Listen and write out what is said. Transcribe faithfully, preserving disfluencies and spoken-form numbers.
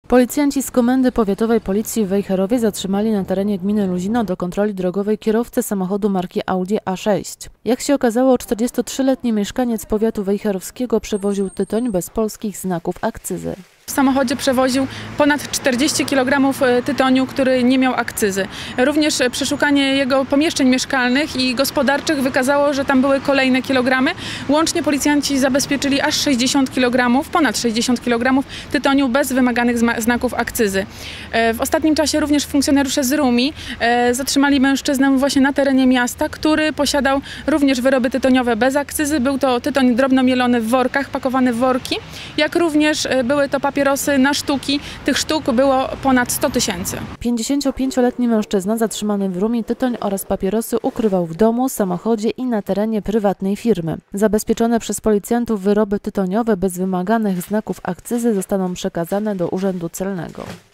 Policjanci z Komendy Powiatowej Policji w Wejherowie zatrzymali na terenie gminy Luzino do kontroli drogowej kierowcę samochodu marki Audi A sześć. Jak się okazało, czterdziestotrzyletni mieszkaniec powiatu wejherowskiego przewoził tytoń bez polskich znaków akcyzy. W samochodzie przewoził ponad czterdzieści kilogramów tytoniu, który nie miał akcyzy. Również przeszukanie jego pomieszczeń mieszkalnych i gospodarczych wykazało, że tam były kolejne kilogramy. Łącznie policjanci zabezpieczyli aż sześćdziesiąt kilogramów, ponad sześćdziesiąt kilogramów tytoniu bez wymaganych znaków akcyzy. W ostatnim czasie również funkcjonariusze z Rumi zatrzymali mężczyznę właśnie na terenie miasta, który posiadał również wyroby tytoniowe bez akcyzy. Był to tytoń drobno mielony w workach, pakowany w worki, jak również były to papierosy na sztuki. Tych sztuk było ponad sto tysięcy. pięćdziesięciopięcioletni mężczyzna zatrzymany w Rumi tytoń oraz papierosy ukrywał w domu, samochodzie i na terenie prywatnej firmy. Zabezpieczone przez policjantów wyroby tytoniowe bez wymaganych znaków akcyzy zostaną przekazane do Urzędu Celnego.